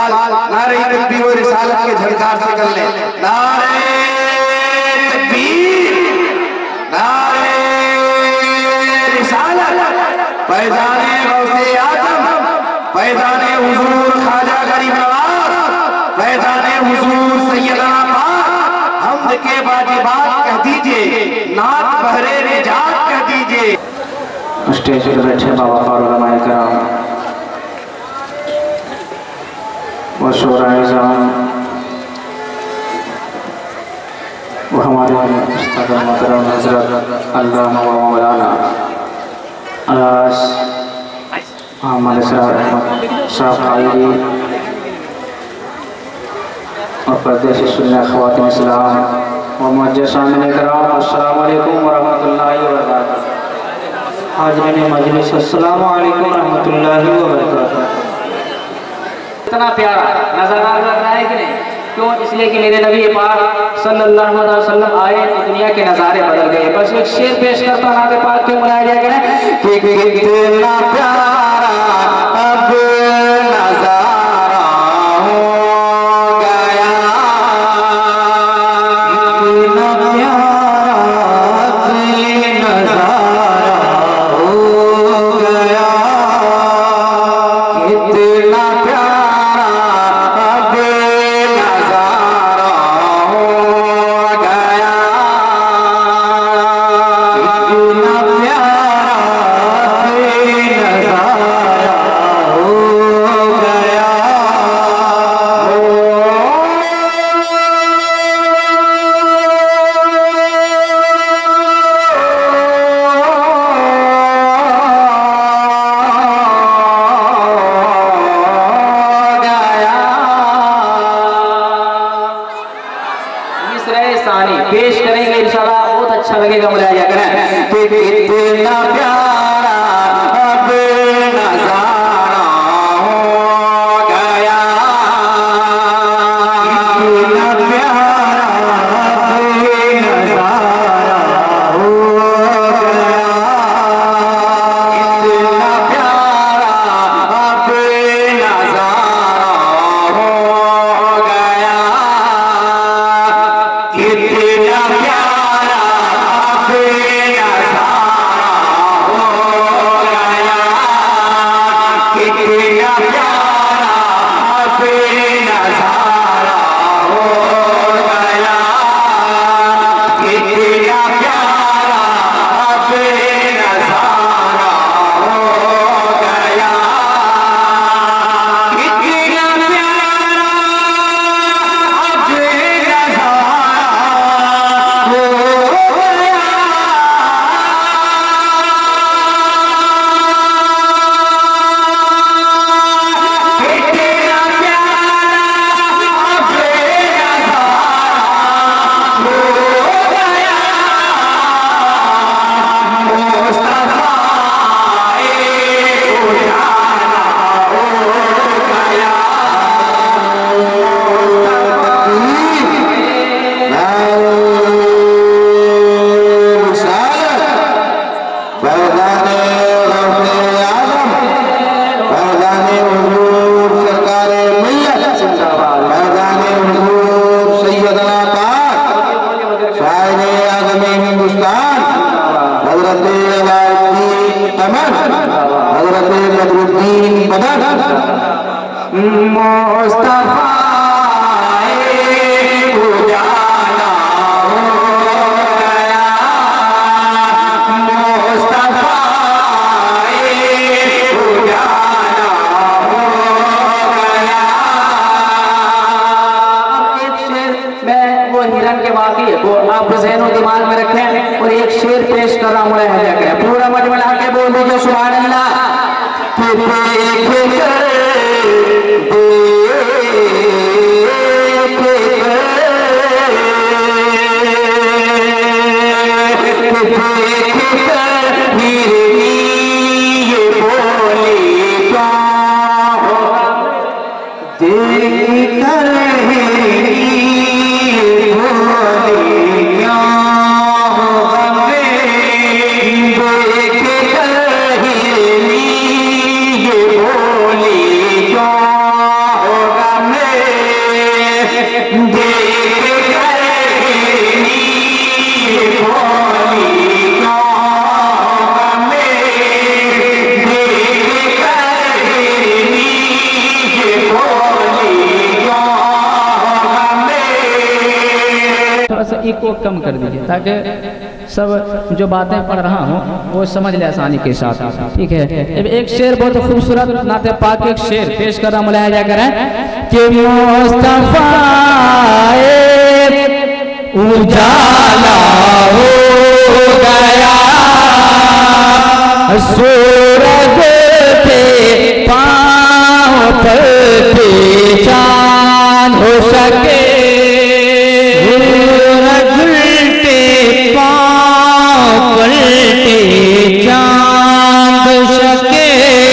नारे तकबीर और रिसालत के झनकार से कर ले। नारे तकबीर, नारे रिसालत। फैज़ाने गौसे आज़म, फैज़ाने हुजूर ख्वाजा गरीब नवाज, फैज़ाने हुजूर सैयदना पाक, हम्द के वाजिबात कह दीजिए, नात बहरे निजात कह दीजिए। स्टेज पर बैठे बाबा और उलमाए कराम व शोराए जाम वो हमारे उस्ताद मोहतरम हज़रत अल्लामा व मौलाना आज हमारे साहब कायदी और परदेसी सुन्नी ख़वातीन इस्लाम व मुअज़्ज़ज़ सामिईन कराम, अस्सलामु अलैकुम व रहमतुल्लाहि व बरकातहू। हाज़िरीन मजलिस, अस्सलामु अलैकुम व रहमतुल्लाहि व बरकातहू। इतना प्यारा नज़ारा लग रहा है कि नहीं? क्यों? इसलिए कि मेरे नबी पाक सल्लल्लाहु अलैहि वसल्लम आए तो दुनिया के नज़ारे बदल गए। बस एक शेर पेश करता हूं, नाते पाक क्यों बुलाया गया कि कितना प्यारा अब नज़ारा हो गया, कितना प्यारा अब नज़ारा हो गया, कितना प्यारा अब नज़ारा हो गया, कितना प्यारा पेश करेंगे इंशाल्लाह, बहुत अच्छा लगेगा। बुलाया करें कि कितना प्यारा अब नज़ारा हो गया, कितना प्यारा अब नज़ारा हो गया, कितना प्यारा अब नज़ारा हो गया, कितना प्यारा अब नज़ारा हो गया, कितना प्यारा अब नज़ारा हो गया, कितना प्यारा अब नज़ारा हो गया, कितना प्यारा अब नज़ारा हो गया, कितना प्यारा अब आप ज़हनो दिमाग में रखें और एक शेर पेश कर रहा हूँ, पूरा मजमा के बोल दीजिए सुभान अल्लाह। कम कर दीजिए ताकि सब जो बातें पढ़ रहा हूँ वो समझ ले आसानी के साथ। ठीक है, एक शेर बहुत खूबसूरत नाते पाक एक शेर पेश कर रहा, मुलाहिजा करें कि मुस्तफा उजाला हो गया सूरज पे पाँव पर चांद हो सके, सूरज पे पाँव पर चांद हो सके,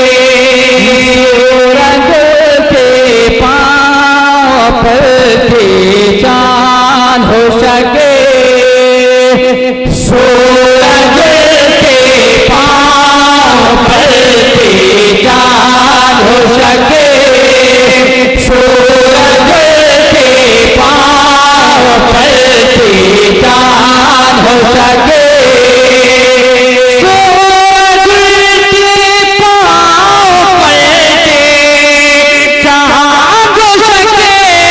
सूरज पे पाँव पर चांद हो सके, सूरज के पाँव पर चांद हो सके, सूरज के पाँव पर चांद हो सके, सूरज के पाँव पर चांद हो सके,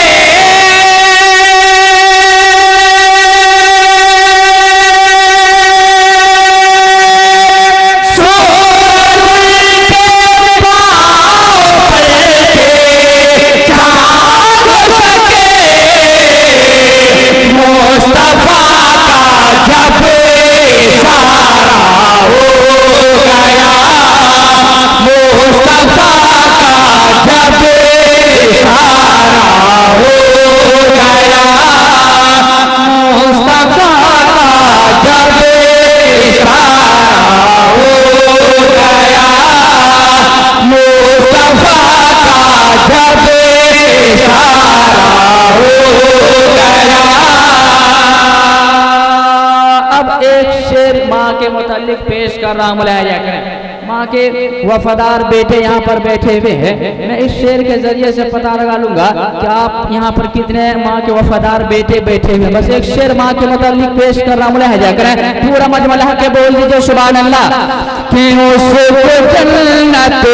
पेश कर रहा हूं, मुलाहिजा करें। माँ के वफादार बेटे यहाँ पर बैठे हुए हैं, मैं इस शेर के जरिए से पता लगा लूंगा कि आप यहाँ पर कितने माँ के वफादार बेटे बैठे हुए हैं। बस एक शेर माँ के मुतालिक पेश कर रहा हूं, मुलाहिजा करें। पूरा मजमा लगा के बोल दीजिए सुभान अल्लाह। कि उसको जन्नत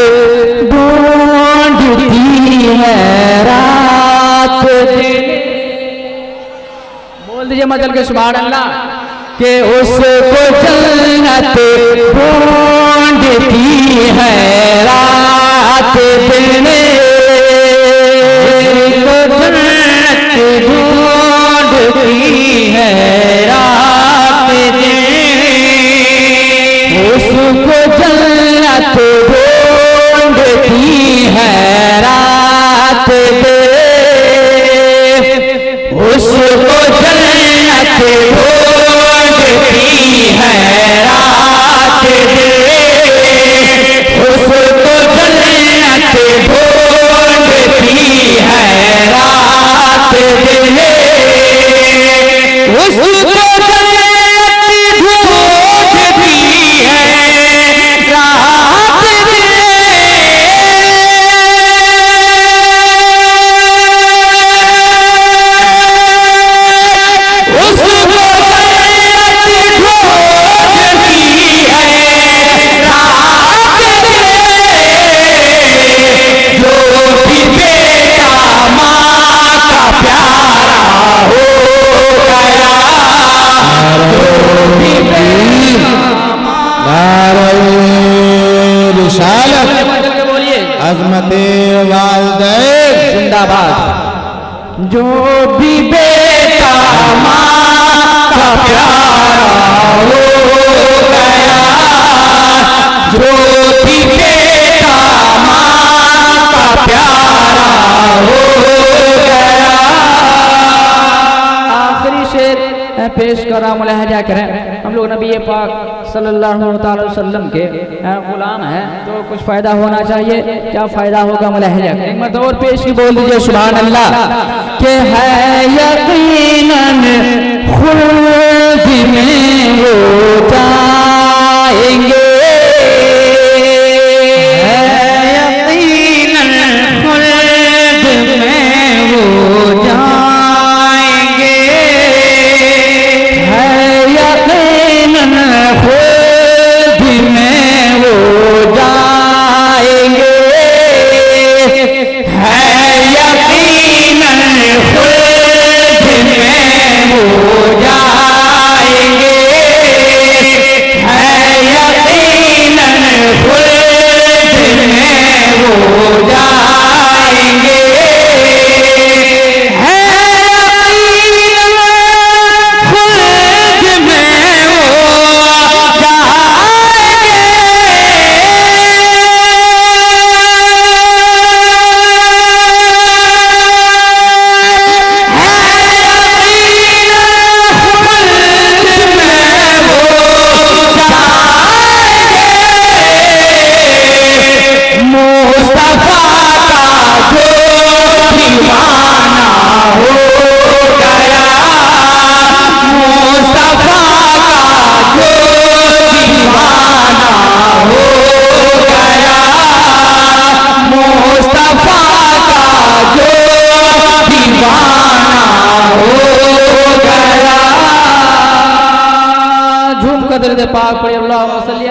ढूंढती है रात दिन, बोल दीजिए मजल के सुभान अल्लाह। कि उसको जन्नत ढूंढती है रात दिन, उसको जन्नत ढूंढती है रात दिन, उसको जन्नत ढूंढती है रात दिन, उसको जन्नत है रात दे, उसको जन्नत ढूंढती है रात दे, उसको जन्नत ढूंढती है रात दे, उसको अज़मते वालिदैन जिंदाबाद। जो भी बेटा माँ का प्यारा हो गया, जो भी बेटा माँ का प्यारा हो गया। आखिरी शेर पेश कर रहा हूं, मुलाहिजा करें। हम लोग नबी पाक सल्लल्लाहु अलैहि वसल्लम के गुलाम हैं तो कुछ फायदा होना चाहिए। क्या फायदा होगा, मुलाहिजा करें। एक और पेश की बोल दीजिए सुभान अल्लाह। कि है यकीनन खुल्द में वो जाएंगे, है यकीनन खुल्द में वो जाएंगे, है यकीनन खुल्द में वो जाएंगे, है यकीनन खुल्द में वो जाएंगे। दुरूद पाक पढ़े अल्लाहुम्मा सल्ली